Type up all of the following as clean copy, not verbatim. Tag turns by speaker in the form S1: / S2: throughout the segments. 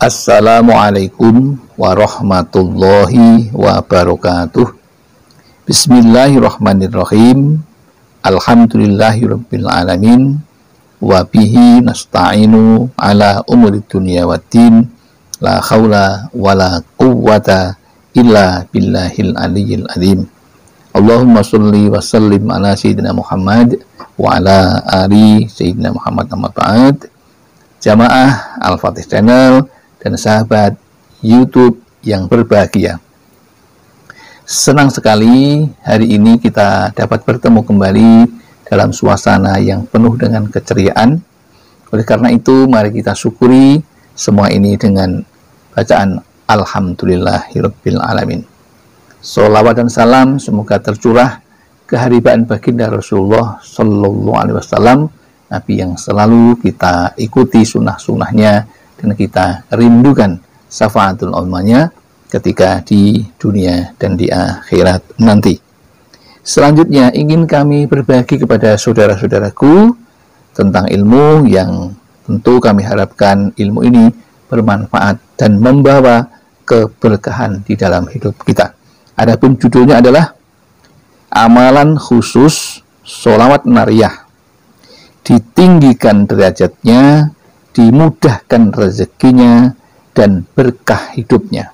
S1: Assalamualaikum warahmatullahi wabarakatuh. Bismillahirrahmanirrahim. Alhamdulillahirabbil alamin. Wa bihi nasta'inu ala umuri dunya waddin. La haula wala quwwata illa billahil aliyyil azim. Allahumma sholli wa sallim ala sayyidina Muhammad wa ala ali sayyidina Muhammad amma ba'd. Jamaah Al-Fatih Channel dan sahabat YouTube yang berbahagia. Senang sekali hari ini kita dapat bertemu kembali dalam suasana yang penuh dengan keceriaan. Oleh karena itu, mari kita syukuri semua ini dengan bacaan Alhamdulillahirabbil alamin. Sholawat dan salam semoga tercurah keharibaan baginda Rasulullah Sallallahu Alaihi Wasallam, Nabi yang selalu kita ikuti sunnah-sunnahnya dan kita rindukan syafaatul ummahnya ketika di dunia dan di akhirat nanti. Selanjutnya ingin kami berbagi kepada saudara-saudaraku tentang ilmu yang tentu kami harapkan ilmu ini bermanfaat dan membawa keberkahan di dalam hidup kita. Adapun judulnya adalah amalan khusus sholawat nariyah, ditinggikan derajatnya, dimudahkan rezekinya, dan berkah hidupnya.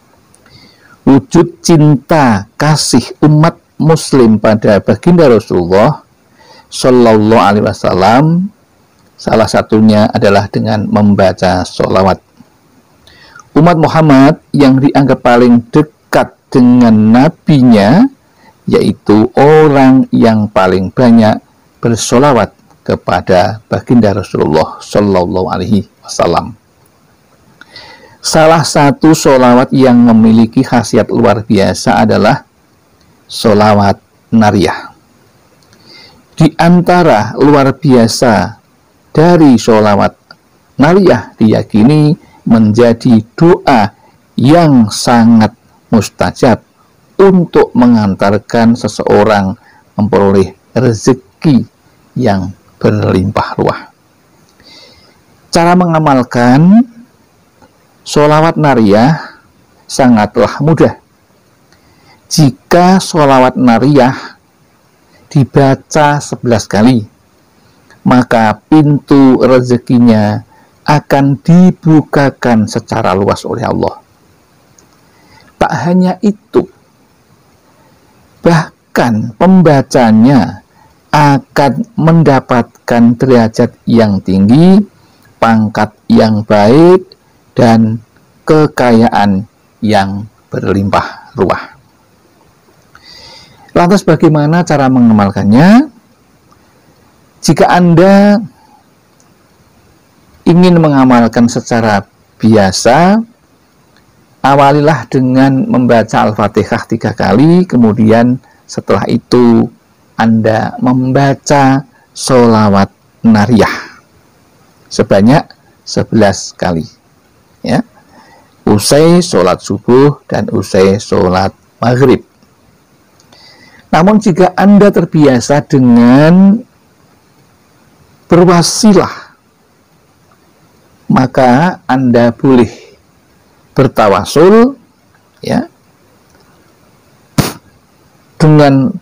S1: Wujud cinta kasih umat muslim pada baginda Rasulullah Sallallahu Alaihi Wasallam salah satunya adalah dengan membaca sholawat. Umat Muhammad yang dianggap paling dekat dengan nabinya, yaitu orang yang paling banyak bersolawat kepada baginda Rasulullah Sallallahu Alaihi Wasallam. Salah satu sholawat yang memiliki khasiat luar biasa adalah sholawat nariyah. Di antara luar biasa dari sholawat nariyah diyakini menjadi doa yang sangat mustajab untuk mengantarkan seseorang memperoleh rezeki yang berlimpah ruah. Cara mengamalkan sholawat nariyah sangatlah mudah. Jika sholawat nariyah dibaca 11 kali, maka pintu rezekinya akan dibukakan secara luas oleh Allah. Tak hanya itu, bahkan pembacanya akan mendapatkan derajat yang tinggi, pangkat yang baik, dan kekayaan yang berlimpah ruah. Lantas bagaimana cara mengamalkannya? Jika Anda ingin mengamalkan secara biasa, awalilah dengan membaca Al-Fatihah 3 kali, kemudian setelah itu Anda membaca sholawat nariyah sebanyak 11 kali. Ya, usai sholat subuh dan usai sholat maghrib. Namun jika Anda terbiasa dengan berwasilah, maka Anda boleh bertawasul, ya, dengan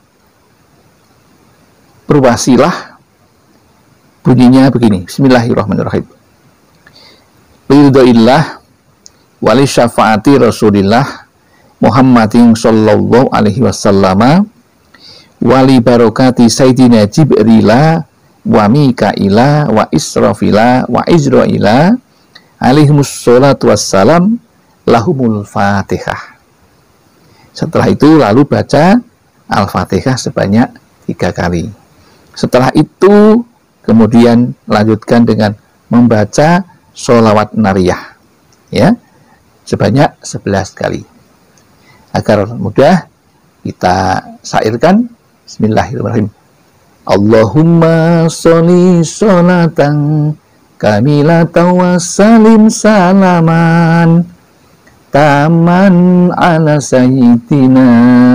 S1: berwasilah. Bunyinya begini, Bismillahirrahmanirrahim. Ridhoillah wali syafaati Rasulillah Muhammadin sallallahu alaihi wasallam wali barokati Sayyidina Jibrila wa Mikaila wa Israfila wa Izraila alaihimus salatu wassalam lahumul Fatihah. Setelah itu lalu baca Al-Fatihah sebanyak 3 kali. Setelah itu kemudian lanjutkan dengan membaca sholawat nariyah, ya, sebanyak 11 kali. Agar mudah kita syairkan. Bismillahirrahmanirrahim. Allahumma sholli sholatan kamilatan wa salim salaman taman ala sayyidina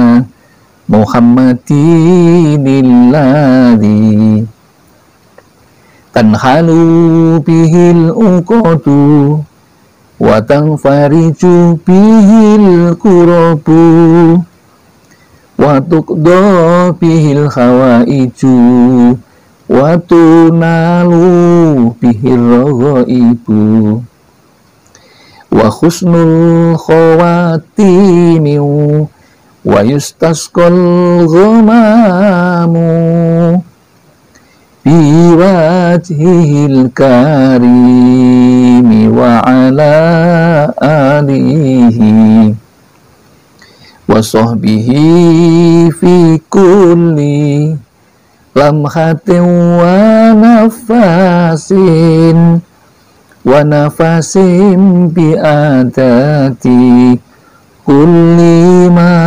S1: Muhammadinilladzi tanhalu bihil uqadu wa tanfariju bihil kurabu wa tuqda bihil khawaiju wa tunalu bihir raghaibu wa husnul khawatimi wa yustasqal ghamamu biwajhil karimi wa ala alihi wa sahbihi fi kulli lamhatin wa nafasin bi'adati kulli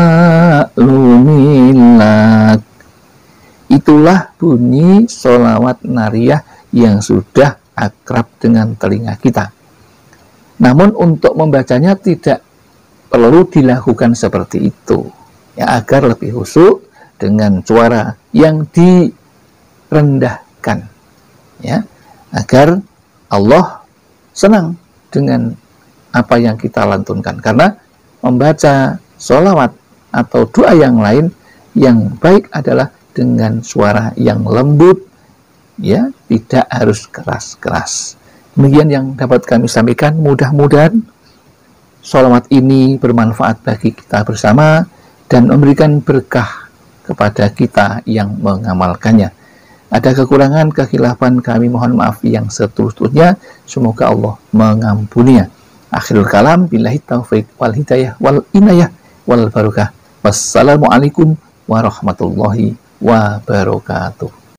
S1: ma'lumilak. Itulah bunyi sholawat nariyah yang sudah akrab dengan telinga kita. Namun untuk membacanya tidak perlu dilakukan seperti itu, ya, agar lebih khusyuk dengan suara yang direndahkan, ya, agar Allah senang dengan apa yang kita lantunkan. Karena membaca sholawat atau doa yang lain yang baik adalah dengan suara yang lembut, ya, tidak harus keras-keras. Demikian yang dapat kami sampaikan. Mudah-mudahan sholawat ini bermanfaat bagi kita bersama dan memberikan berkah kepada kita yang mengamalkannya. Ada kekurangan, kekhilafan, kami mohon maaf yang setulus-tulusnya. Semoga Allah mengampuninya. Akhirul kalam, billahi taufiq wal hidayah wal inayah wal barakah. Wassalamualaikum warahmatullahi wabarakatuh.